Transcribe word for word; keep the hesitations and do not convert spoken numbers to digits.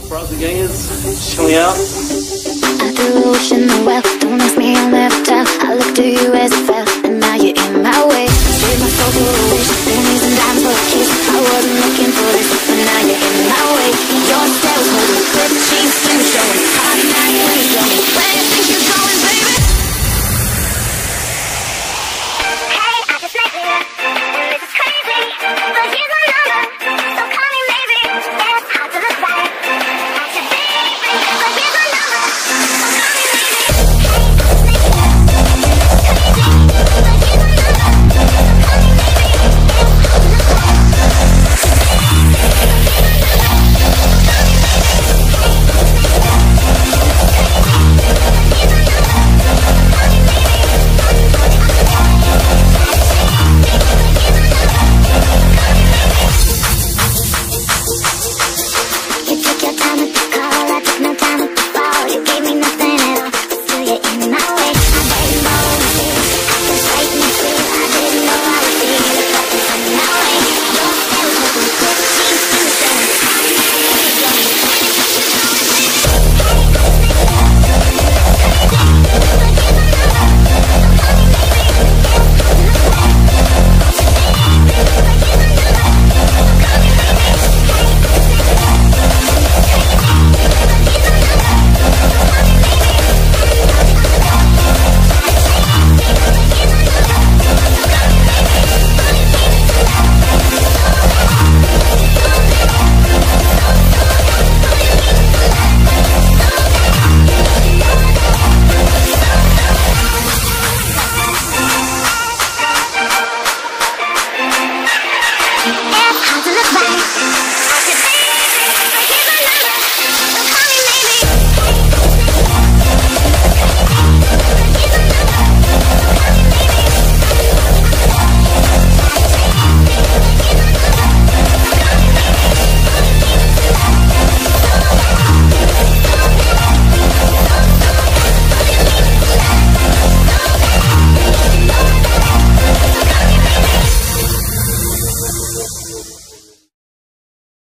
Browser gangers, chilling out. I threw a wish in the well. Don't ask me, I'll never tell. I looked to you as it fell, and now you're in my way. Trade my soul for a wish, pennies and dimes for a kiss. I wasn't looking for this, but now you're in my way.